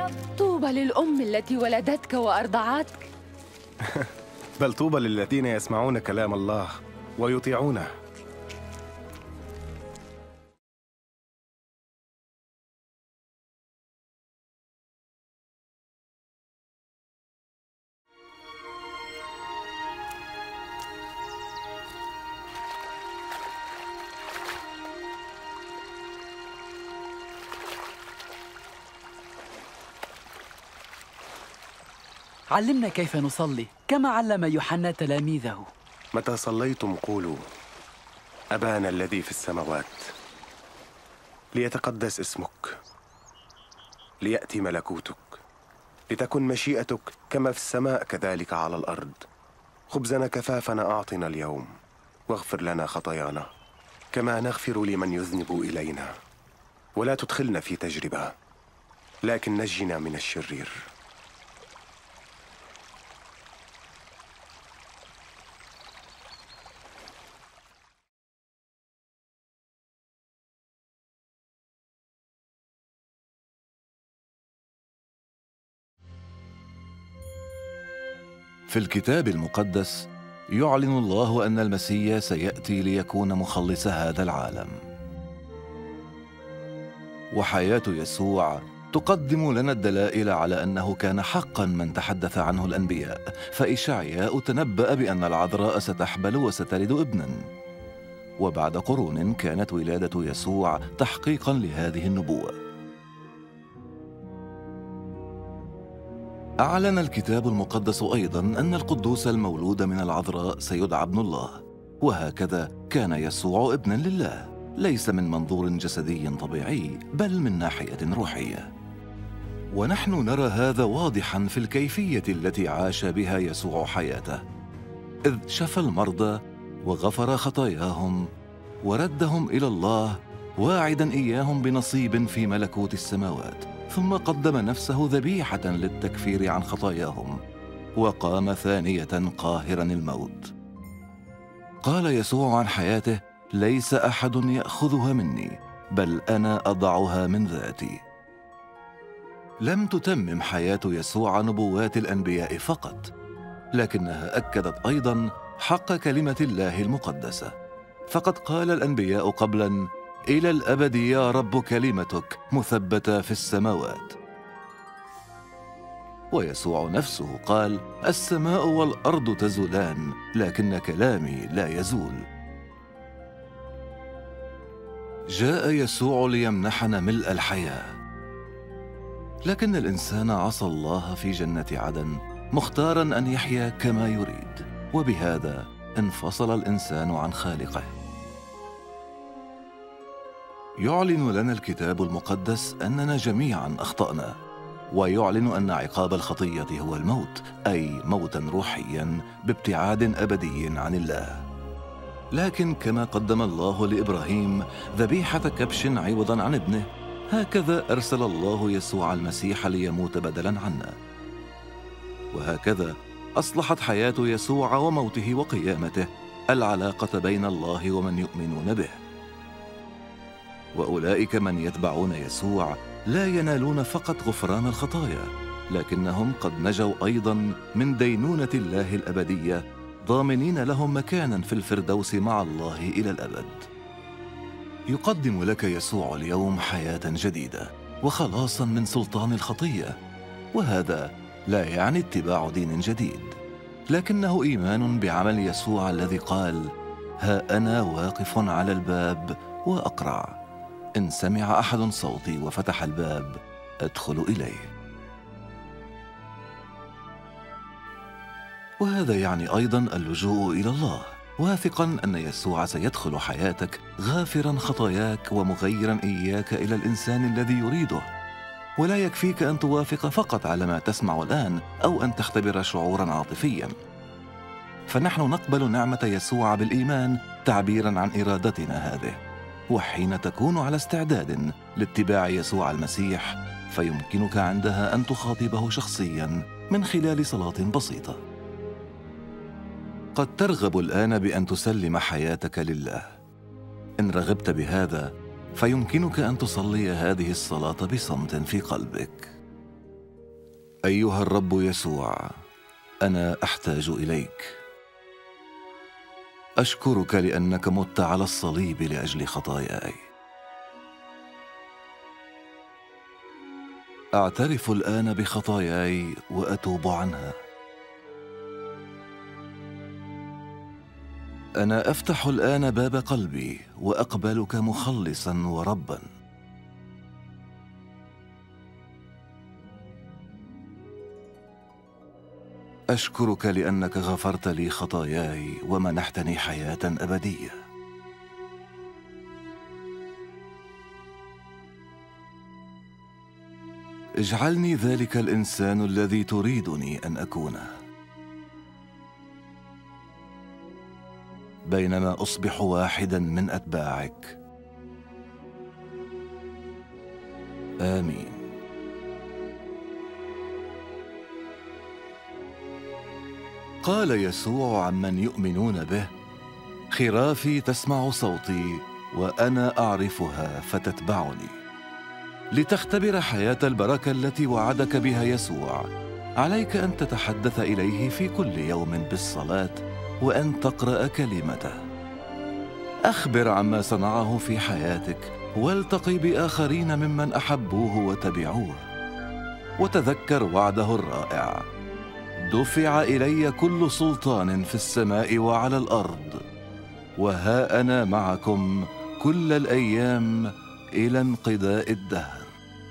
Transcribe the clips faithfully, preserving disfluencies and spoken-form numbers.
طوبى للأم التي ولدتك وأرضعتك. بل طوبى للذين يسمعون كلام الله ويطيعونه. علمنا كيف نصلي كما علم يوحنا تلاميذه. متى صليتم قولوا: أبانا الذي في السماوات، ليتقدس اسمك، ليأتي ملكوتك، لتكن مشيئتك كما في السماء كذلك على الأرض. خبزنا كفافنا أعطنا اليوم، واغفر لنا خطايانا كما نغفر لمن يذنب إلينا، ولا تدخلنا في تجربة لكن نجنا من الشرير. في الكتاب المقدس يعلن الله أن المسيح سيأتي ليكون مخلص هذا العالم، وحياة يسوع تقدم لنا الدلائل على أنه كان حقا من تحدث عنه الأنبياء. فإشعياء تنبأ بأن العذراء ستحبل وستلد ابنا، وبعد قرون كانت ولادة يسوع تحقيقا لهذه النبوة. أعلن الكتاب المقدس أيضاً أن القدوس المولود من العذراء سيدعى ابن الله، وهكذا كان يسوع ابناً لله، ليس من منظور جسدي طبيعي بل من ناحية روحية. ونحن نرى هذا واضحاً في الكيفية التي عاش بها يسوع حياته، إذ شفى المرضى وغفر خطاياهم وردهم إلى الله، واعداً إياهم بنصيب في ملكوت السماوات، ثم قدم نفسه ذبيحة للتكفير عن خطاياهم، وقام ثانية قاهرا الموت. قال يسوع عن حياته: ليس أحد يأخذها مني، بل أنا أضعها من ذاتي. لم تتمم حياة يسوع نبوات الأنبياء فقط، لكنها أكدت أيضا حق كلمة الله المقدسة، فقد قال الأنبياء قبلا: إلى الأبد يا رب كلمتك مثبتة في السماوات. ويسوع نفسه قال: السماء والأرض تزولان لكن كلامي لا يزول. جاء يسوع ليمنحنا ملء الحياة، لكن الإنسان عصى الله في جنة عدن، مختارا أن يحيا كما يريد، وبهذا انفصل الإنسان عن خالقه. يعلن لنا الكتاب المقدس أننا جميعاً أخطأنا، ويعلن أن عقاب الخطية هو الموت، أي موتاً روحياً بابتعاد أبدي عن الله. لكن كما قدم الله لإبراهيم ذبيحة كبش عوضاً عن ابنه، هكذا أرسل الله يسوع المسيح ليموت بدلاً عنا. وهكذا أصلحت حياة يسوع وموته وقيامته العلاقة بين الله ومن يؤمنون به. وأولئك من يتبعون يسوع لا ينالون فقط غفران الخطايا، لكنهم قد نجوا أيضاً من دينونة الله الأبدية، ضامنين لهم مكاناً في الفردوس مع الله إلى الأبد. يقدم لك يسوع اليوم حياة جديدة وخلاصاً من سلطان الخطية، وهذا لا يعني اتباع دين جديد، لكنه إيمان بعمل يسوع الذي قال: ها أنا واقف على الباب وأقرع، إن سمع أحد صوتي وفتح الباب أدخل إليه. وهذا يعني أيضاً اللجوء إلى الله، واثقاً أن يسوع سيدخل حياتك غافراً خطاياك ومغيراً إياك إلى الإنسان الذي يريده. ولا يكفيك أن توافق فقط على ما تسمع الآن أو أن تختبر شعوراً عاطفياً، فنحن نقبل نعمة يسوع بالإيمان تعبيراً عن إرادتنا هذه. وحين تكون على استعداد لاتباع يسوع المسيح، فيمكنك عندها أن تخاطبه شخصياً من خلال صلاة بسيطة. قد ترغب الآن بأن تسلم حياتك لله. إن رغبت بهذا، فيمكنك أن تصلي هذه الصلاة بصمت في قلبك. أيها الرب يسوع، أنا أحتاج إليك. أشكرك لأنك مت على الصليب لأجل خطاياي. أعترف الآن بخطاياي وأتوب عنها. أنا أفتح الآن باب قلبي وأقبلك مخلصاً ورباً. أشكرك لأنك غفرت لي خطاياي ومنحتني حياة أبدية. اجعلني ذلك الإنسان الذي تريدني أن أكونه، بينما أصبح واحداً من أتباعك. آمين. قال يسوع عمن يؤمنون به: خرافي تسمع صوتي وأنا أعرفها فتتبعني. لتختبر حياة البركة التي وعدك بها يسوع، عليك أن تتحدث إليه في كل يوم بالصلاة وأن تقرأ كلمته. أخبر عما صنعه في حياتك، والتقي بآخرين ممن أحبوه وتبعوه، وتذكر وعده الرائع: دفع إلي كل سلطان في السماء وعلى الأرض، وها أنا معكم كل الأيام إلى انقضاء الدهر.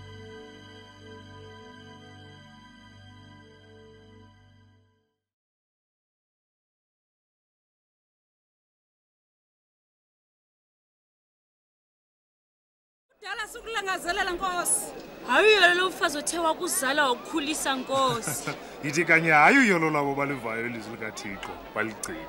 Dala sukulangazelela Nkosi. Hayi lo mfazi othe wakuzala ukukhulisa Nkosi. Yithi kanye hayi yolo labo balivayo ilizwi likaThixo baligcina.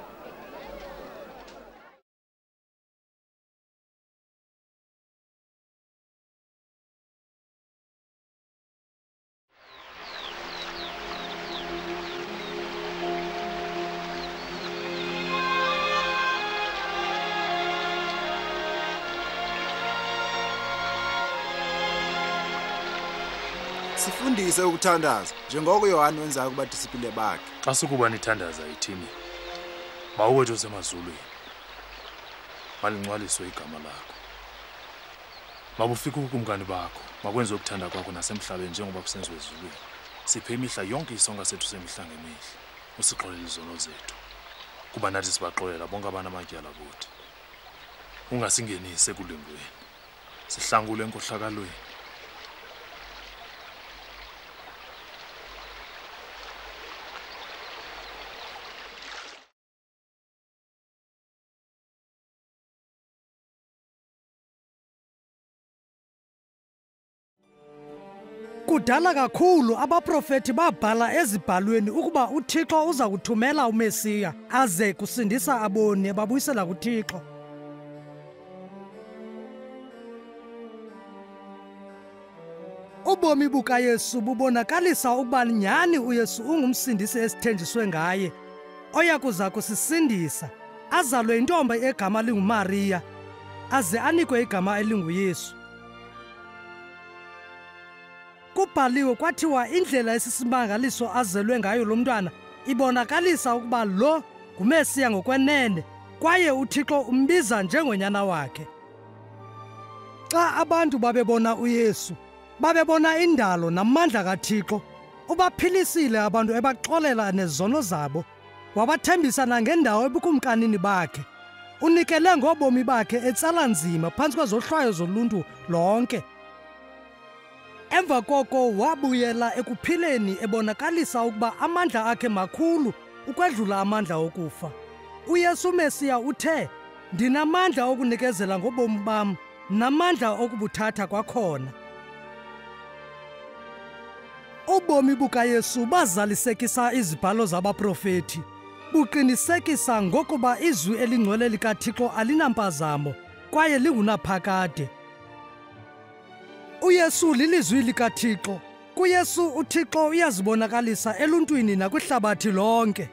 Sifundise ukuthandaza njengoko Yohane wenza kuba discipline bakhe. Xa sukuba nithandaza yithini? Mawuwethu osemazulwini. Malingcwaliswe igama lakho. Mabufike ukumkani bakho, makwenze ukuthanda kwakho nasemhlabeni njengoba kusenziwe ezulwini. Siphe imihla yonke isonka sethu semihla ngemihla. Usixolele izono zethu, kuba nathi sibaxolela bonke abantu amatyala kuthi. Ungasingenise kulingweni, sihlangule enkohlakalweni. Kudala kakhulu abaprofeti babhala ezibhalweni ukuba uThixo uza kuthumela uMesiya aze kusindisa aboni babuyisela kuThixo. Ubomi bukaYesu bubonakalisa ukuba nyhani uYesu ungumsindisi esithenjiswe ngaye, oya kuza kusisindisa, azalwe intombi egama linguMariya, aze anikwe igama elinguYesu. Kubhaliwe kwathiwa indlela esisimangaliso azelwe ngayo lo mntwana ibonakalisa ukuba lo nguMesiya ngokwenene, kwaye uThixo umbiza njengonyana wakhe. Xa abantu babebona uYesu, babebona indalo namandla kaThixo. Ubaphilisile abantu ebaxolela nezono zabo, wabathembisa nangendawo ebukumkanini bakhe. Unikele ngobomi bakhe etsala nzima phantsi kwezohlwayo zoluntu lonke. Emva koko wabuyela ekuphileni ebonakalisa ukuba amandla akhe makhulu ukwedlula amandla okufa. UYesu Mesiya uthe, "Ndinamandla okunikezela ngobomi bam, namandla okubuthatha kwakhona." Ubomi bukaYesu bazalisekisa izibhalo zabaprofeti, buqinisekisa ngokuba izwi elingcwele likaThixo alinampazamo kwaye lingunaphakade. UYesu lilizwi likaThixo. KuYesu uThixo uyazibonakalisa eluntwini nakwihlabathi lonke.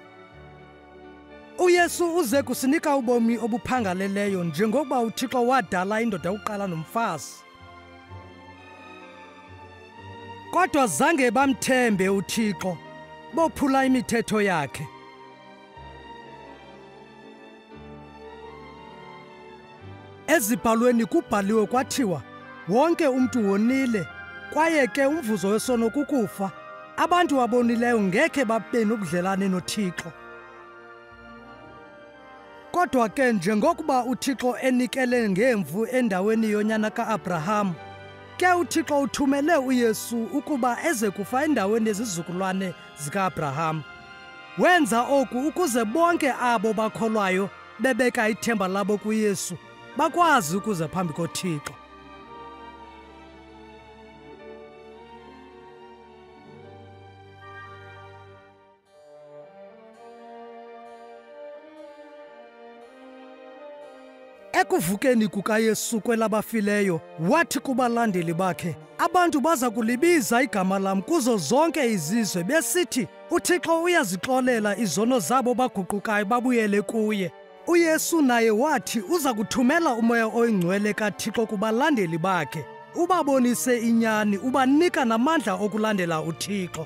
UYesu uze kusinika ubomi obuphangaleleyo njengokuba uThixo wadala indoda yokuqala nomfazi. kodwa zange bamthembe uThixo, bophula imithetho yakhe. Ezibhalweni kubhaliwe kwathiwa, wonke umntu wonile, kwaye ke umvuzo wesono kukufa. Abantu abonileyo ngekhe babe nobudlelane noThixo. Kodwa ke njengokuba uThixo enikele ngemvu endaweni yonyana kaAbraham, ke uThixo uthumele uYesu ukuba eze kufa endaweni yezizukulwane zikaAbraham. Wenza oku ukuze bonke abo bakholwayo bebeka ithemba labo kuYesu bakwazi ukuze phambi koThixo. Ekuvukeni kukaYesu kwelabafileyo, wathi kubalandeli bakhe, abantu baza kulibiza igama lam kuzo zonke izizwe besithi, uThixo uyazixolela izono zabo baguqukayo babuyele kuye. UYesu naye wathi uza kuthumela umoya oyingcwele kaThixo kubalandeli bakhe, ubabonise inyani, ubanika namandla okulandela uThixo.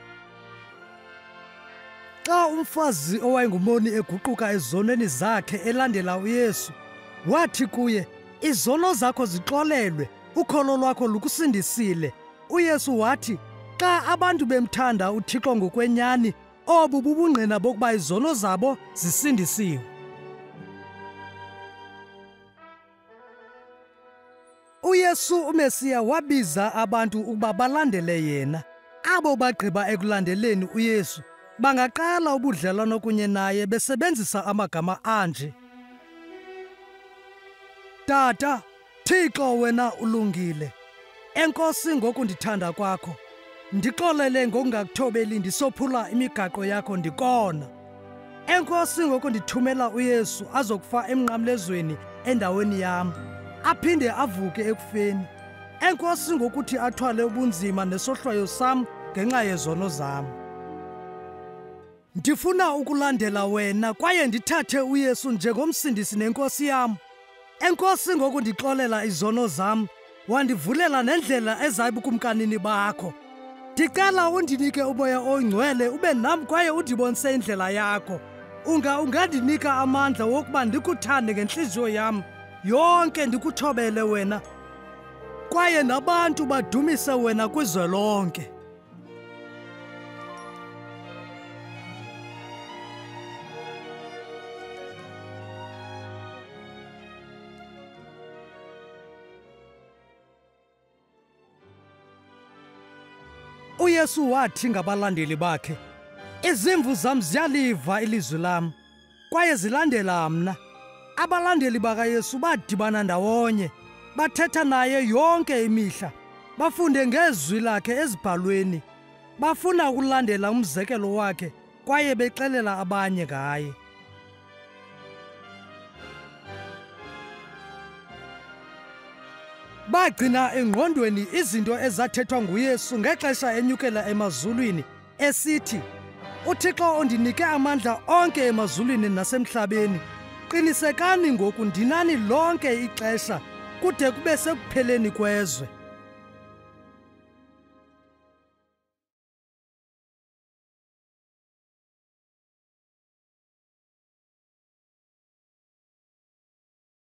Xa umfazi owayengumoni eguquka ezonweni zakhe elandela uYesu, wathi kuye, izono zakho zixolelwe, ukholo lwakho lukusindisile. UYesu wathi, xa abantu bemthanda uThixo ngokwenyani, obu bubungqina bokuba izono zabo zisindisiwe. UYesu uMesiya wabiza abantu ukuba balandele yena. Abo bagqiba ekulandeleni uYesu bangaqala ubudlelwano kunye naye besebenzisa amagama anje: Tata, Thixo wena ulungile. Enkosi ngokundithanda kwakho. Ndixolele ngokungakuthobeli ndisophula imigaqo yakho ndikona. Enkosi ngokundithumela uYesu azokufa emnqamlezweni endaweni yam, aphinde avuke ekufeni. Enkosi ngokuthi athwale ubunzima nesohlwayo sam ngenxa yezono zam. Ndifuna ukulandela wena kwaye ndithathe uYesu njengomsindisi nenkosi yam. Enkosi ngokundixolela izono zam, wandivulela nendlela ezayibukumkanini bakho. Ndicela undinike umoya oyingcwele ube nam kwaye undibonise indlela yakho. Unga ungandinika amandla wokuba ndikuthande ngenhliziyo yam yonke, ndikuthobele wena kwaye nabantu badumise wena kwizwe lonke. UYesu wathi ngabalandeli bakhe, izimvu zam ziyaliva ilizwi lam, kwaye zilandela mna. Abalandeli bakaYesu badibana ndawonye, bathetha naye yonke imihla, bafunde ngezwi lakhe ezibhalweni, bafuna ukulandela umzekelo wakhe, kwaye bexelela abanye ngaye. Bagcina engqondweni izinto ezathethwa nguYesu ngexesha enyukela emazulwini, esithi, uThixo undinike amandla onke emazulwini nasemhlabeni. Qinisekani ngoku ndinani lonke ixesha kude kube sekupheleni kwezwe.